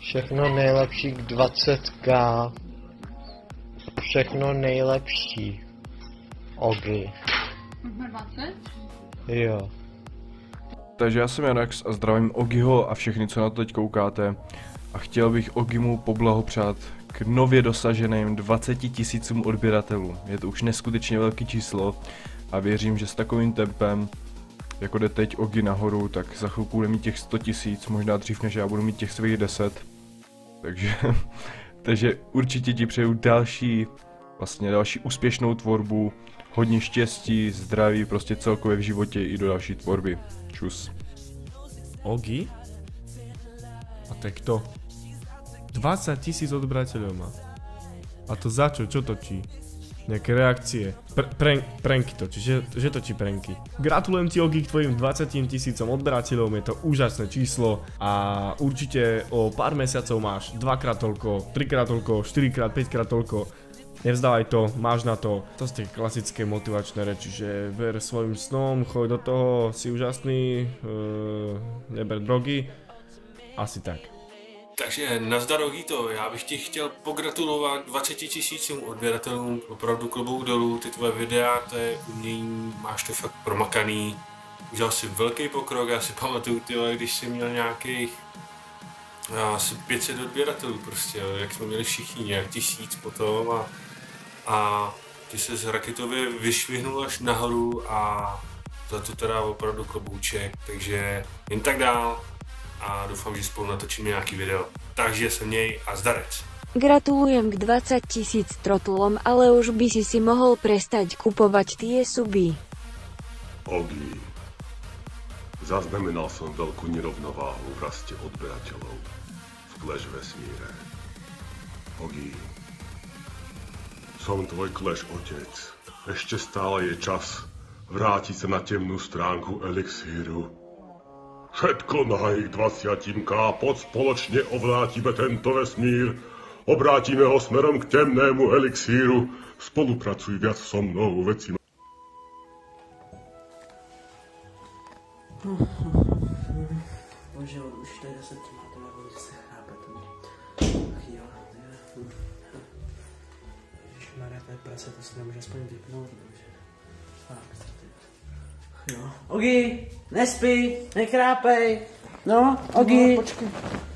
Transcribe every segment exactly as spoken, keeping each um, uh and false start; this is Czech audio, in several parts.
Všechno nejlepší k dvacet ká. Všechno nejlepší. Ogi. dvacet? Jo. Takže já jsem Janax a zdravím Ogiho a všechny, co na to teď koukáte. A chtěl bych Ogimu poblahopřát k nově dosaženým dvaceti tisícům odběratelů. Je to už neskutečně velký číslo a věřím, že s takovým tempem, jako jde teď Ogi nahoru, tak za chvilku bude mít těch sto tisíc, možná dřív než já budu mít těch svých deset. Takže, takže určitě ti přeju další, vlastně další úspěšnou tvorbu, hodně štěstí, zdraví, prostě celkově v životě i do další tvorby. Čus. Ogi? A to je kto? dvadsať tisíc odberateľov má. A to za čo? Čo točí? Nejaké reakcie. Pr prank, pranky točí, že, že točí pranky. Gratulujem ti, Ogi, k tvojim dvadsiatim tisícom odberateľom, je to úžasné číslo a určite o pár mesiacov máš dvakrát toľko, trikrát toľko, štyrikrát, päťkrát toľko. Nevzdávaj to, máš na to. To sú tie klasické motivačné reči, že ver svojim snom, choď do toho, si úžasný, uh, neber drogy, asi tak. Takže nazdar Ogito, já bych ti chtěl pogratulovat dvaceti tisícům odběratelům, opravdu klobouk dolů, ty tvoje videa, to je umění, máš to fakt promakaný, udělal si velký pokrok, já si pamatuju, tyhle, když jsi měl nějakých asi pět set odběratelů prostě, jo, jak jsme měli všichni, nějak tisíc potom a, a ty se z raketově vyšvihnul až nahoru a za to teda opravdu klobouček, takže jen tak dál. A doufám, že spolu natočíme nějaký video. Takže se měj a zdarec. Gratulujem k dvadsať tisíc trotulom, ale už by si si mohol prestať kupovať tie suby. Ogi, zaznamenal som veľkú nerovnováhu v raste odberateľov v Clash vesmíre. Ogi, som tvoj Clash otec. Ešte stále je čas vrátiť sa na temnú stránku Elixíru. Všetko na ich dvadsiatim ká, poď spoločne ovlátime tento vesmír, obrátime ho smerom k temnému elixíru, spolupracuj viac so mnou, veci. Bože, už to je deset má to nebo se chrápe to. Ach jo, Ježišmarja, to je prase, to si nemůže aspoň vypnout, dobře. Fakt. Jo. Ogi, nespí, nekrápej. No, Ogi. No, počkej.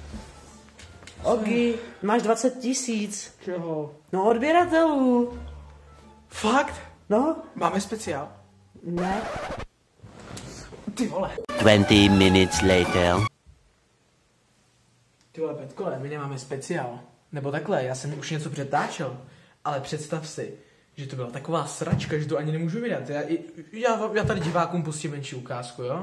Ogi, máš dvacet tisíc. Čeho? No, odběratelů. Fakt? No? Máme speciál? Ne. Ty vole. twenty minutes later. Ty vole, Petkole, my nemáme speciál. Nebo takhle, já jsem už něco přetáčel. Ale představ si, že to byla taková sračka, že to ani nemůžu vydat. Já, já, já tady divákům pustím menší ukázku, jo?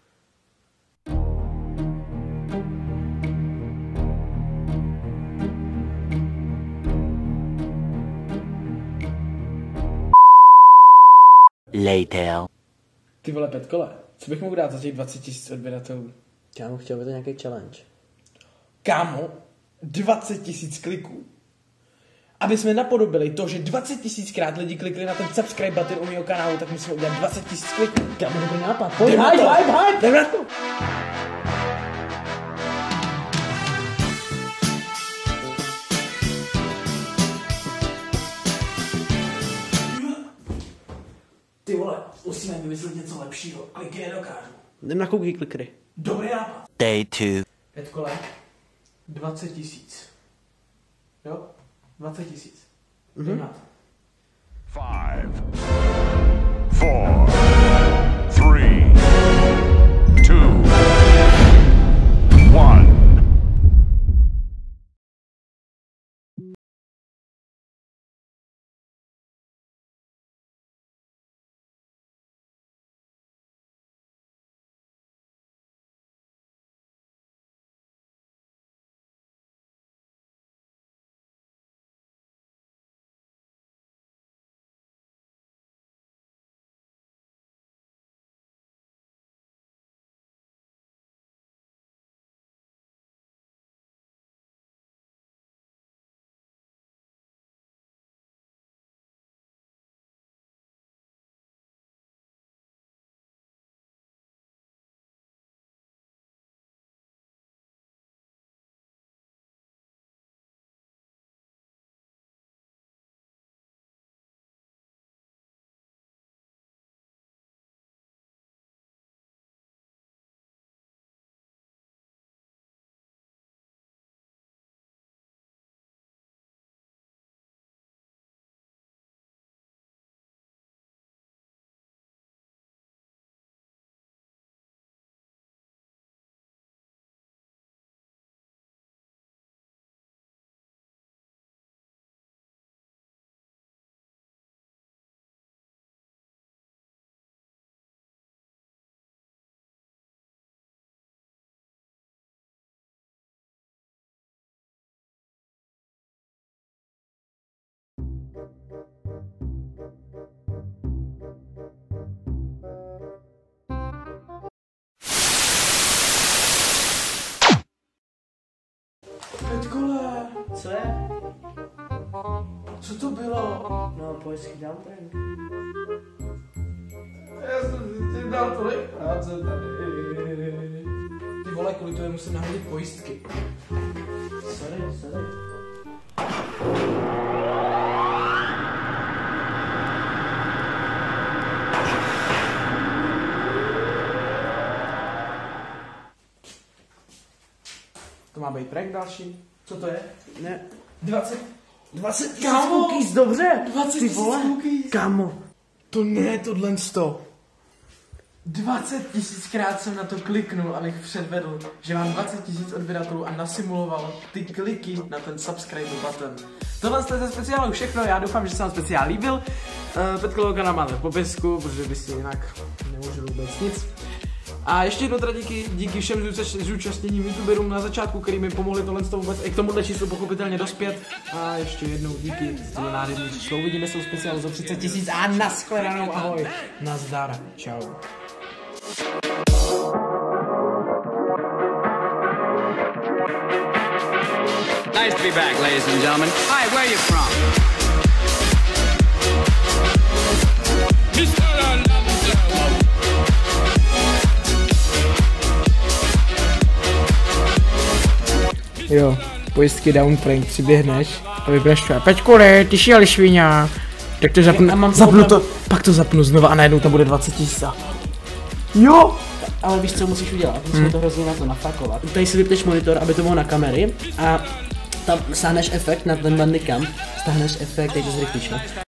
Later. Ty vole, Petkole, co bych mohl dát za těch dvacet tisíc odběratelů? Já mu chtěl by to nějaký challenge. Kámo, dvacet tisíc kliků. Aby jsme napodobili to, že dvacet tisíckrát lidi klikli na ten subscribe button u mého kanálu, tak musíme udělat dvacet tisíc kliků. Kámo, dobrý nápad. Pojď, Jdem na hype, to. hype, hype. Jdem na to. Ty vole, musíme vymyslet něco lepšího. Kliky nedokážu. Jdem na kouky klikry. Dobrý nápad. Day two. Petkole, dvacet tisíc. Jo? dvacet tisíc. Jdem na to. Five, four, three, two, one. Petkole, Co je? co to bylo? No, pojď dám prank. Já jsem ti dal tolik práce tady. Ty vole, kvůli tomu musím nahodit pojistky. Sorry, sorry. To má být prank další. Co to je? Ne. dvacet. dvacet tisíc Kámo! cookies, dobře. dvacet Ty tisíc vole. cookies. Kámo. To ne, tohle sto. dvacet tisíckrát jsem na to kliknul, abych předvedl, že mám dvacet tisíc odběratelů a nasimuloval ty kliky na ten subscribe button. Tohle jste ze speciálu všechno, já doufám, že se vám speciál líbil. Uh, Petkolovo kanál máte v popisku, protože by si jinak nemůžu vůbec nic. A ještě jednou teda díky, díky všem zúčast- zúčastněným youtuberům na začátku, který mi pomohli tohle z toho vůbec i k tomuhle číslu pochopitelně dospět. A ještě jednou díky za tohle nádherný číslo. Uvidíme se u speciálu za třicet tisíc a nashledanou, ahoj. Nazdar, čau. Nice to be back, ladies and gentlemen. Hi, where are you from? Jo, pojistky down prank, přiběhneš a vypneš to. Peťkule, ty jsi ale šviňa. Tak to zapnu, zapnu to, pak to zapnu znova a najednou tam bude dvacet tisíc. Jo! Ale víš, co musíš udělat? Musíme hmm. to hrozně na to nafakovat. Tady si vypneš monitor, aby to bylo na kamery a tam stáhneš efekt na ten bandicam, stáhneš efekt, teď to zrychlíš,